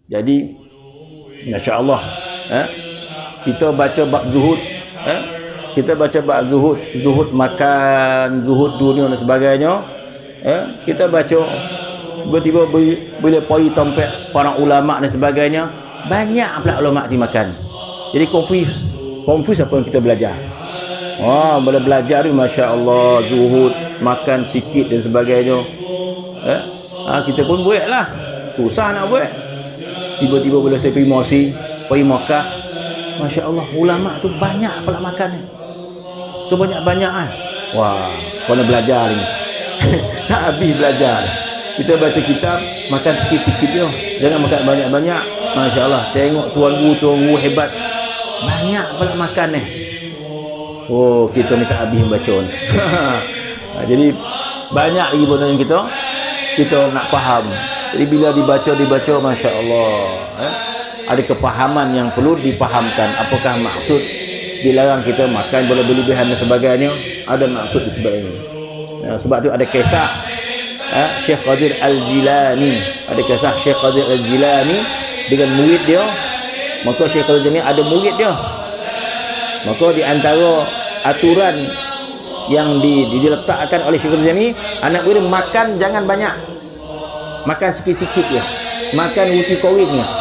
Jadi Masya Allah, kita baca bab zuhud, kita baca bab zuhud, zuhud makan, zuhud dunia dan sebagainya, kita baca tiba-tiba bila pergi tempat para ulama dan sebagainya, banyak pula ulama ti makan. Jadi confuse apa yang kita belajar. Bila belajar ni Masya Allah, zuhud, makan sikit dan sebagainya, kita pun buat lah, susah nak buat. Tiba-tiba bila saya pergi Makkah, Masya Allah, ulama tu banyak pula makan ni. So banyak-banyak kan. Wah, kena belajar ni. Tak habis belajar. Kita baca kitab, makan sikit-sikit je, jangan makan banyak-banyak. Masya Allah, tengok tuan guru hebat, banyak pula makan ni. Oh, kita ni tak habis membaca ni. Jadi banyak lagi benda yang kita nak faham. Jadi bila dibaca Masya Allah, ada kepahaman yang perlu dipahamkan. Apakah maksud dilarang kita makan berlebihan dan sebagainya? Ada maksud di sebagainya. Sebab tu ada kisah Syekh Qadir Al-Jilani. Ada kisah Syekh Qadir Al-Jilani dengan murid dia. Maka Syekh Qadir Al-Jilani ada murid dia. Maka di antara aturan yang diletakkan oleh Syekh Qadir Al-Jilani, anak murid makan jangan banyak. Makan sikit-sikit je. Makan uti koring je.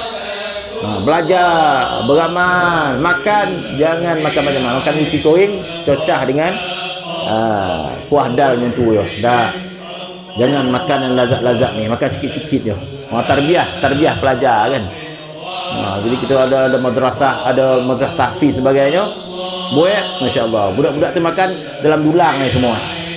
Belajar, beramal, makan, jangan makan banyak-banyak. Makan uti koring, cocah dengan kuah dal yang tu je. Dah. Jangan makan yang lazat-lazat ni. Makan sikit-sikit je. Tarbiyah pelajar kan. Jadi kita ada madrasah, ada madrasah tahfiz sebagainya. Buat, Masya Allah. Budak-budak tu makan dalam dulang ni semua.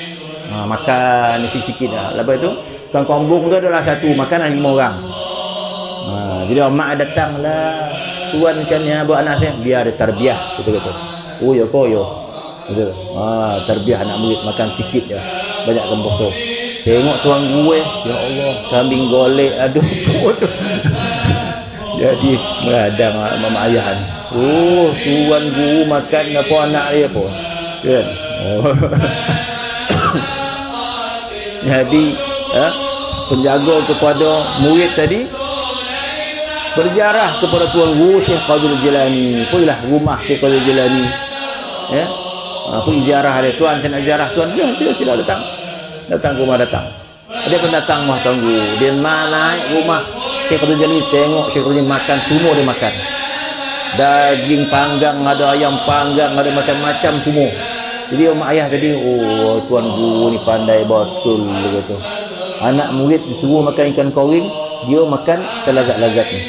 Makan sikit-sikit dah. Lepas tu, tukang kombung tu adalah satu, makanan 5 orang. Jadi mak datang lah, tuan macam ni buat anak saya, biar ada tarbiyah, kita kata. Oh ya koyo. Betul. Tarbiyah anak murid, makan sikit je. Banyak kembosok. Tengok tuan gue, ya Allah, kambing golek, aduh. Jadi meradang mama ayah ni. Oh, tuan guru makan apa anak dia pun. Kan? Jadi penjaga kepada murid tadi berziarah kepada tuan guru Syekh Qadir Jilani. Pergilah rumah Syekh Qadir Jilani, pergi ziarah dia. Tuan, saya nak ziarah tuan. Ya, sila datang ke rumah. Dia pun datang rumah tuan guru. Dia naik rumah Syekh Qadir Jilani, tengok Syekh Qadir Jilani makan, semua dia makan. Daging panggang, ada ayam panggang, ada macam-macam semua. Jadi mak ayah tadi, oh tuan guru ni pandai betul begitu. Anak murid disuruh makan ikan koring, dia makan selazat-lazat ni.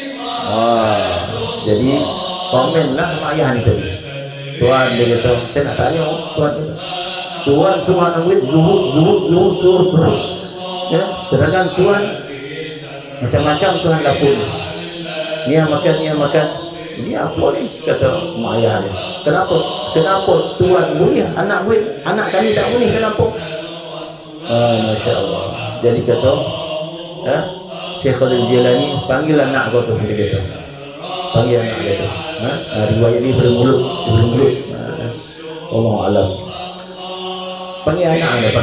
Jadi komenlah mak ayah ni tadi. Tuan dia kata, saya nak tanya tuan suruh anak murid zuhud. Ya, sedangkan tuan macam-macam tuan dapur. Ni yang makan. Ini apa ni? Kata mak ayah dia. Kenapa tuan boleh, anak kami tak boleh? Kenapa? Masya Allah. Jadi kata Syekh Qadir Jilani, panggil anak kau tu, dia kata. Panggil anak dia tu. Riwayat ni daripada mulut. Allah alam. Panggil anak.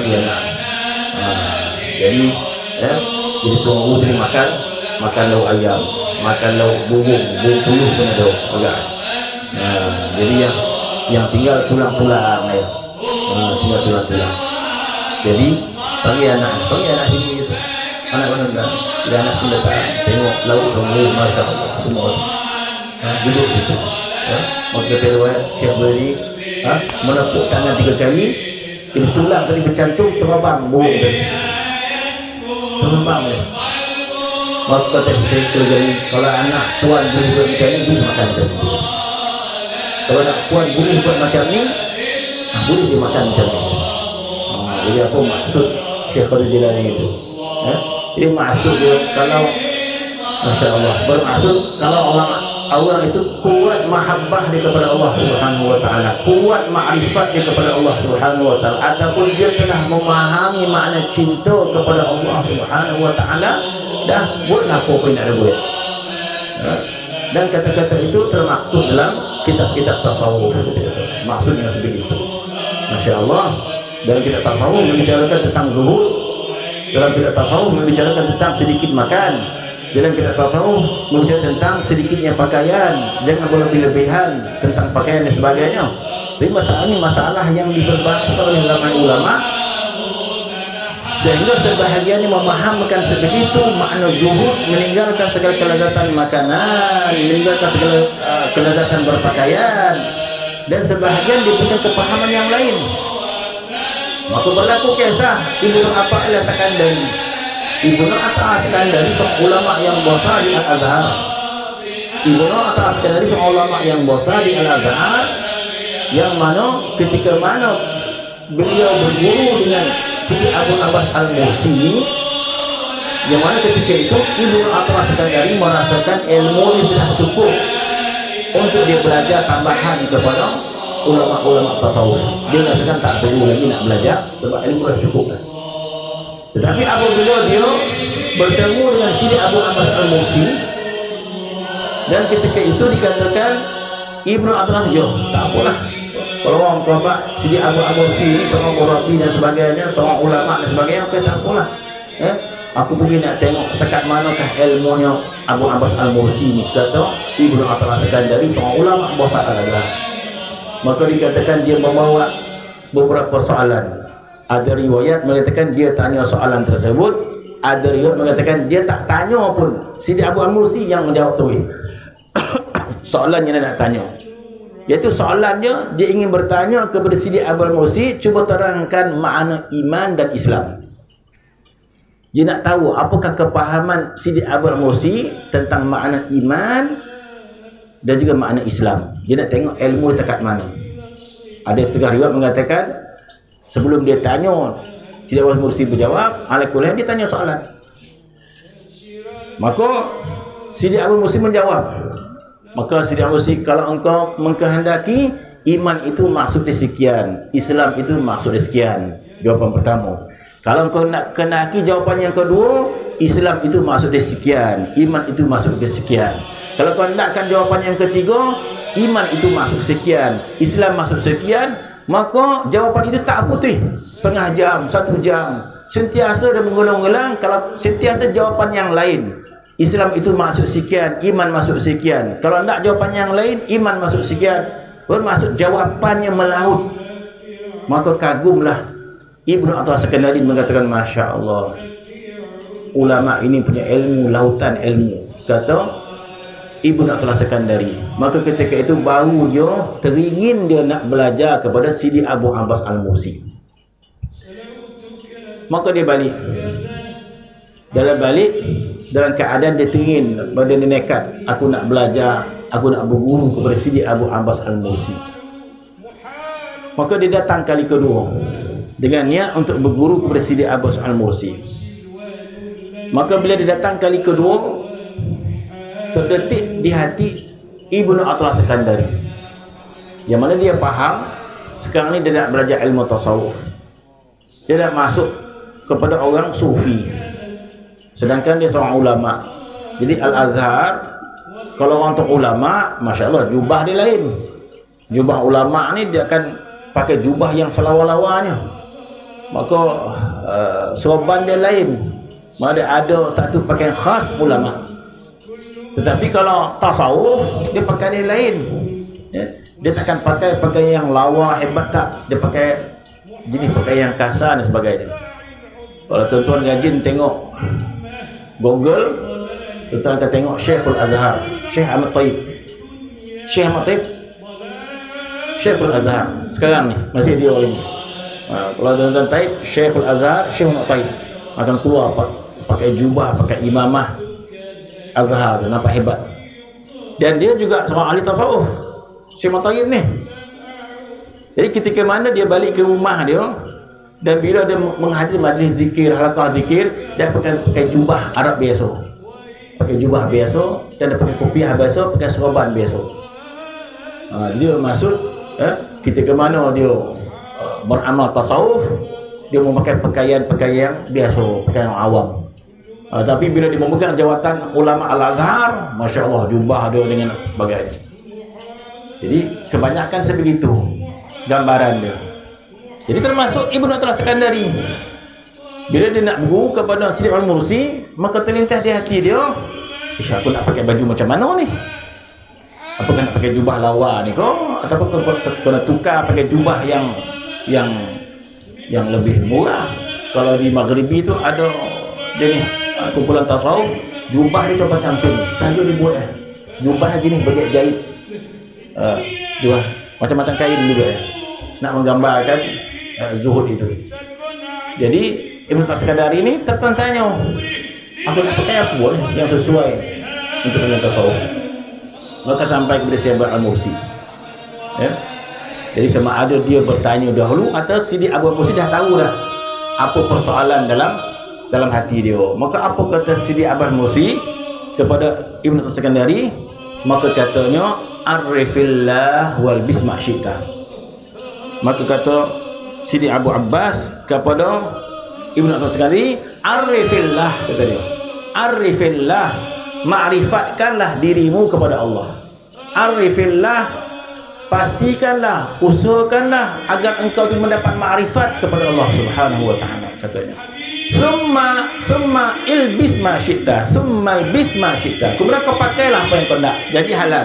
Jadi tuan guru tadi makan lauk ayam, makan lauk burung puluh pun ada agak. Jadi yang tinggal tulang-tulang ya. Tinggal tulang-tulang. Jadi panggil anak sini gitu. Anak mana dah? Dia anak pun datang. Tengok lauk burung, Masya Allah, semua. Duduk situ. Maka terwet Syekh beri menepuk tangan 3 kali. Ini tulang tadi bercantum, terbang burung tadi. Terbang ya. Maka kata Syekh jadi kalau anak tuan beri macam ni, dia makan macam ni. Kalau anak tuan beri buat macam ni, boleh dia makan macam ni. Jadi apa maksud Syekh Qadir Jilani itu? Jadi maksud dia kalau Masya Allah, bermaksud kalau orang itu kuat mahabbah dia kepada Allah Subhanahu wa taala, kuat makrifat dia kepada Allah Subhanahu wa taala, ataupun dia telah memahami makna cinta kepada Allah Subhanahu wa taala, dah buatlah apa pun nak buat. Dan kata-kata itu termaktub dalam kitab-kitab tasawuf. Maksudnya sebegitu. Masya Allah. Dalam kitab tasawuf membicarakan tentang zuhud. Dalam kitab tasawuf membicarakan tentang sedikit makan. dalam kitab tasawuf berbicara tentang sedikitnya pakaian, jangan berlebih-lebihan tentang pakaian dan sebagainya. Tapi masalah ini masalah yang diberbahas oleh ulama-ulama, sehingga sebahagiannya memahamkan sebegitu makna zuhud, meninggalkan segala kelezatan makanan, meninggalkan segala kelezatan berpakaian, dan sebahagian diberikan kepahaman yang lain. Maka berlaku kisah Ibnu Atha al-Sakandari. Ibnu Atha al-Sakandari seorang ulama yang besar di Al-Azhar. Ibnu Atha al-Sakandari seorang ulama yang besar di Al-Azhar, yang mana ketika mana beliau berguru dengan Sidi Abu Abbas Al-Mursi, yang mana ketika itu Ibnu Atha al-Sakandari merasakan ilmu ini sudah cukup untuk dia belajar tambahan kepada ulama-ulama tasawuf. Dia rasakan tak perlu lagi nak belajar sebab ilmu dah cukup dah. Tetapi apabila dia bertemu dengan Sidi Abu Abbas Al-Mursi, dan ketika itu dikatakan Ibnu Atha, yo tak apalah, kalau orang kata Sidi Abu Abbas Al-Mursi ini seorang murabi dan sebagainya, seorang ulama dan sebagainya, okay, tak apalah. Aku pergi nak tengok setakat manakah ilmunya Abu Abbas Al-Mursi ni. Kata Ibnu Atha al-Sakandari seorang ulama besar Al-Azhar. Maka dikatakan dia membawa beberapa soalan. Ada riwayat mengatakan dia tanya soalan tersebut, ada riwayat mengatakan dia tak tanya pun, Sidi Abu Al-Mursi yang menjawab tu. Soalan yang dia nak tanya, iaitu soalannya dia ingin bertanya kepada Sidi Abu Al-Mursi, cuba terangkan makna iman dan Islam. Dia nak tahu apakah kepahaman Sidi Abu Al-Mursi tentang makna iman dan juga makna Islam. Dia nak tengok ilmu dekat mana. Ada setengah riwayat mengatakan sebelum dia tanya, Sidi Abu Al-Mursi berjawab, alaikullah dia tanya soalan. Maka Sidi Abu Al-Mursi menjawab. Maka Sidi Abu Al-Mursi, kalau engkau mengkehendaki, iman itu maksudnya sekian, Islam itu maksudnya sekian. Jawapan pertama. Kalau engkau nak kehendaki jawapan yang kedua, Islam itu maksudnya sekian, iman itu maksudnya sekian. Kalau kau nakkan jawapan yang ketiga, iman itu masuk sekian, Islam masuk sekian, maka jawapan itu tak putih setengah jam, 1 jam, sentiasa dan mengulang-ulang. Kalau sentiasa jawapan yang lain, Islam itu masuk sekian, iman masuk sekian. Kalau nak jawapan yang lain, iman masuk sekian, bermaksud jawapannya melaut. Maka kagumlah Ibnu Atha al-Sakandari mengatakan, Masya Allah, ulama ini punya ilmu, lautan ilmu. Kata Ibnu Atha al-Sakandari. Maka ketika itu baru dia teringin dia nak belajar kepada Sidi Abu Abbas Al-Mursi. Maka dia balik. Dalam keadaan dia teringin, pada dia nekat, aku nak belajar, aku nak berguru kepada Sidi Abu Abbas Al-Mursi. Maka dia datang kali kedua dengan niat untuk berguru kepada Sidi Abbas Al-Mursi. Maka bila dia datang kali kedua, terdetik di hati Ibnu Atha al-Sakandari, yang mana dia faham sekarang ni dia nak belajar ilmu tasawuf, dia nak masuk kepada orang sufi, sedangkan dia seorang ulama. Jadi Al-Azhar, kalau orang tu ulama, Masya Allah, jubah dia lain. Jubah ulama ni dia akan pakai jubah yang selawar-lawarnya. Maka sorban dia lain, mana ada satu pakaian khas ulama. Tetapi kalau tasawuf, dia pakai dia lain. Dia takkan pakai pakaian yang lawa hebat, tak. Dia pakai jenis pakaian yang kasar dan sebagainya. Kalau tuan-tuan rajin tengok Google, tuan-tuan akan tengok Syekhul Azhar, Syekh Ahmad Taib. Syekh Ahmad Taib, Syekhul Azhar. Sekarang ni masih dia orang ini. Kalau tuan-tuan taib Syekhul Azhar, Syekh Ahmad Taib, akan keluar pakai jubah, pakai imamah Azhar, nampak hebat. Dan dia juga seorang ahli tasawuf, Syekh Ahmad Taib ni. Jadi ketika mana dia balik ke rumah dia, dan bila dia menghadiri majlis zikir, halaqah zikir, dia pakai jubah Arab biasa, pakai jubah biasa, dan dia pakai kopiah biasa, pakai sorban biasa. Dia maksud ketika mana dia beramal tasawuf, dia memakai pakaian biasa, pakaian awam. Tapi bila dia memegang jawatan ulama Al-Azhar, Masya Allah, jubah dia dengan sebagainya. Jadi kebanyakan sebegitu gambaran dia. Jadi termasuk Ibnu Atha al-Sakandari, bila dia nak berguru kepada Sidi Al-Mursi, maka terlintas di hati dia, aku nak pakai baju macam mana ni? Apakah nak pakai jubah lawa ni kau? Ataupun kau nak tukar pakai jubah yang lebih murah? Kalau di Maghribi tu ada jenis kumpulan tasawuf, jubah dia coba camping saja dibuat jubah gini berjahit-jahit, jubah macam-macam kain juga nak menggambarkan zuhud itu. Jadi Ibn Taskandari ini tertanya, aku nak pakai apa boleh yang sesuai untuk dunia tasawuf. Maka sampai kepada Syekh Al-Mursi, jadi sama ada dia bertanya dahulu atau Sidi Abu Mursi dah tahu dah apa persoalan dalam hati dia. Maka apa kata Sidi Abu Mursi kepada Ibn Taskandari? Maka katanya, arifillah wal bisma syi'ta. Maka kata Sidi Abu Abbas kepada Ibn Taskandari, arifillah, kata dia, arifillah, ma'rifatkanlah dirimu kepada Allah. Arifillah, pastikanlah, usahakanlah agar engkau tu mendapat ma'rifat kepada Allah Subhanahu wa taala, katanya. Summa ilbis ma syi'ta, summa albis ma syi'ta. Kemudian kau pakailah apa yang kau nak, jadi halal.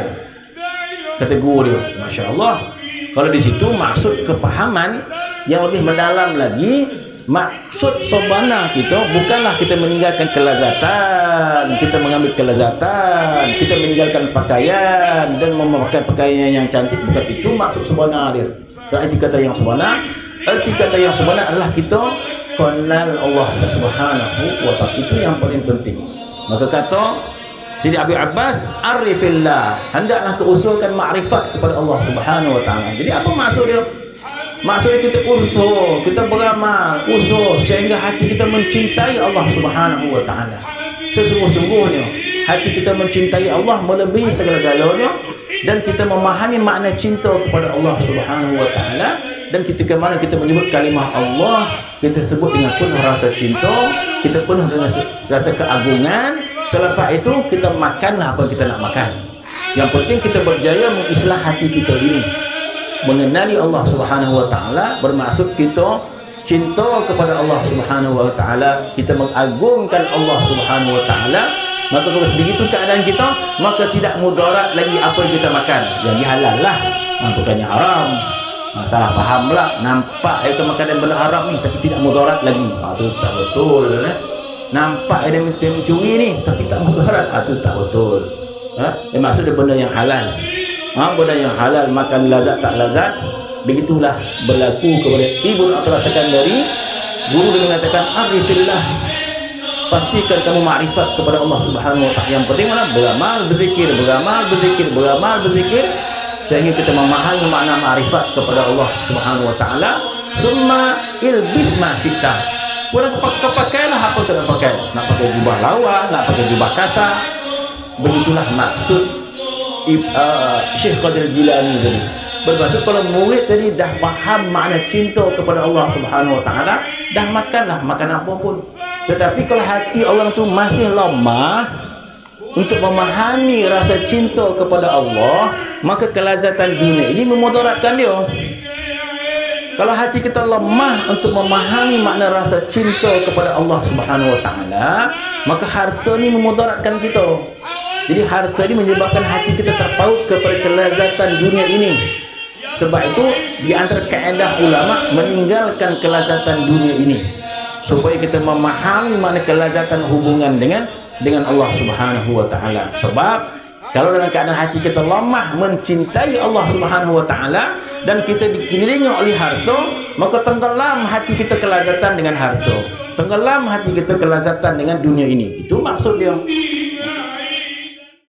Kata guru dia, masya-Allah. Kalau di situ maksud kepahaman yang lebih mendalam lagi. Maksud sebenar kita bukanlah kita meninggalkan kelazatan, kita mengambil kelazatan, kita meninggalkan pakaian dan memakai pakaian yang cantik. Bukan itu maksud sebenar dia. Arti kata yang sebenar, arti kata yang sebenar adalah kita kenal Allah Subhanahu wa ta'ala. Itu yang paling penting. Maka kata Sidi Abu Abbas, arifillah, hendaklah keusahakan makrifat kepada Allah Subhanahu wa ta'ala. Jadi apa maksud dia? Maksudnya kita usaha, kita beramal, usaha sehingga hati kita mencintai Allah Subhanahu wa taala. Sesungguh-sungguhnya hati kita mencintai Allah melebihi segala-galanya, dan kita memahami makna cinta kepada Allah Subhanahu wa taala, dan ketika mana kita menyebut kalimah Allah, kita sebut dengan penuh rasa cinta, kita penuh dengan rasa keagungan. Selepas itu kita makanlah apa yang kita nak makan. Yang penting kita berjaya mengislah hati kita ini. Mengenali Allah Subhanahu wa taala bermaksud kita cinta kepada Allah Subhanahu wa taala, kita mengagungkan Allah Subhanahu wa taala. Maka kalau begitu keadaan kita, maka tidak mudarat lagi apa yang kita makan. Yang halal lah, bukannya haram. Salah faham pula, nampak kita makan yang benda haram ni tapi tidak mudarat lagi. Itu tak betul. Nampak dia mencuri ni tapi tak mudarat. Itu tak betul. Maksud dia benda yang halal. Benda yang halal, makan lazat tak lazat. Begitulah berlaku kepada Ibnu Taskandari. Guru dia mengatakan, arifillah, pastikan kamu makrifat kepada Allah Subhanahu wa taala. Yang penting mana? Beramal, berzikir, beramal, berzikir, beramal, berzikir, sehingga kita memahami makna makrifat kepada Allah Subhanahu wa taala. Summa ilbis ma syi'ta. Kemudian kau pakailah apa yang nak pakai. Nak pakai jubah lawa, nak pakai jubah kasar. Begitulah maksud Syekh Qadir Jilani tadi. Bermaksud kalau murid tadi dah faham makna cinta kepada Allah Subhanahu wa taala, dah makanlah makan apa pun. Tetapi kalau hati orang tu masih lemah untuk memahami rasa cinta kepada Allah, maka kelazatan dunia ini memudaratkan dia. Kalau hati kita lemah untuk memahami makna rasa cinta kepada Allah Subhanahu wa taala, maka harta ni memudaratkan kita. Jadi harta ini menyebabkan hati kita terpaut kepada kelazatan dunia ini. Sebab itu di antara kaedah ulama meninggalkan kelazatan dunia ini supaya kita memahami makna kelazatan hubungan dengan Allah Subhanahu wa taala. Sebab kalau dalam keadaan hati kita lemah mencintai Allah Subhanahu wa taala dan kita dikelilingi oleh harta, maka tenggelam hati kita kelazatan dengan harta. Tenggelam hati kita kelazatan dengan dunia ini. Itu maksud dia.